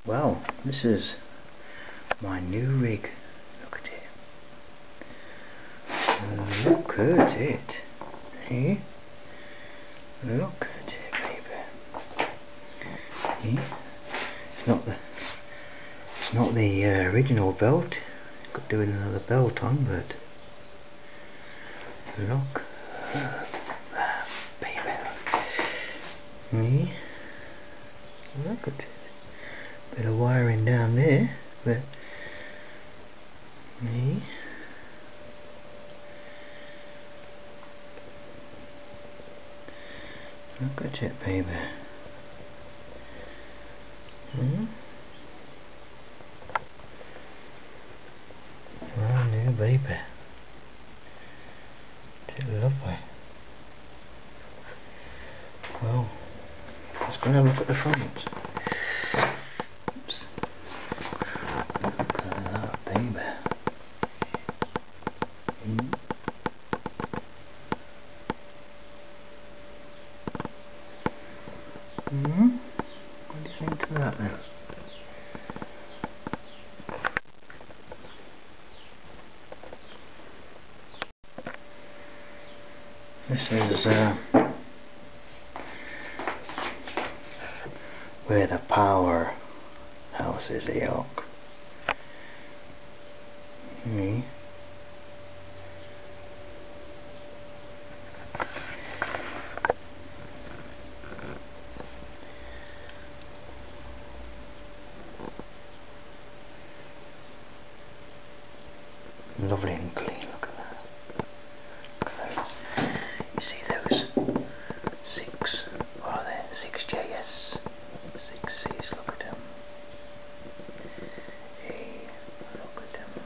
Well, this is my new rig. Look at it. Look at it. See? Look at it, baby. See? It's not the original belt. Got to do another belt on, but look at that, baby. See? Look at it. Bit of wiring down there, but see? Look at it, baby. Brand new, baby. It's lovely. Well, let's go and have a look at the front. Oops. Look at that, baby. What do you think to that then? This is where the power house is, the yoke. Lovely and clean, look at that. Look at those. You see those 6, what are they? 6JS, 6Cs, look at them. Hey, look at them.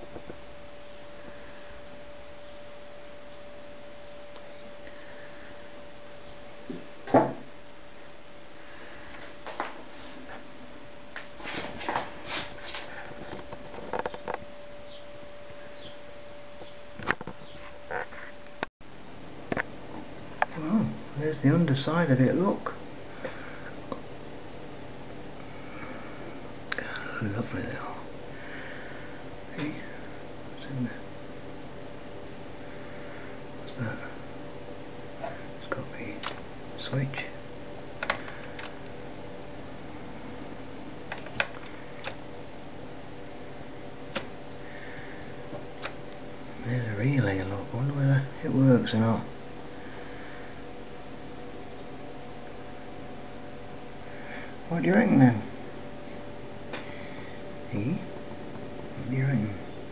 Well, there's the underside of it, look. Lovely they are. Hey, what's in there? What's that? It's got the switch. There's a relay, look. I wonder whether it works or not. What do you reckon then? What do you reckon?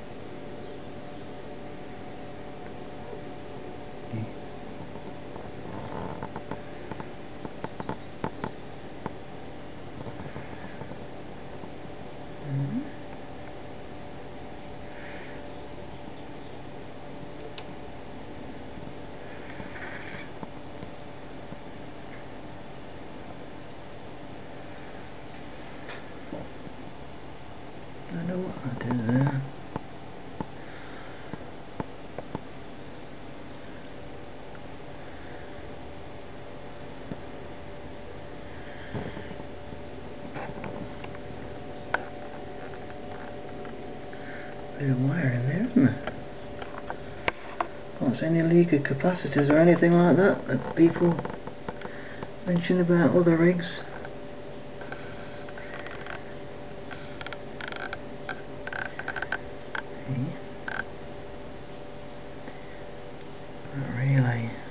I know what that is there. Bit of wire in there, isn't there? Can't see any leak of capacitors or anything like that that people mention about other rigs. That relay.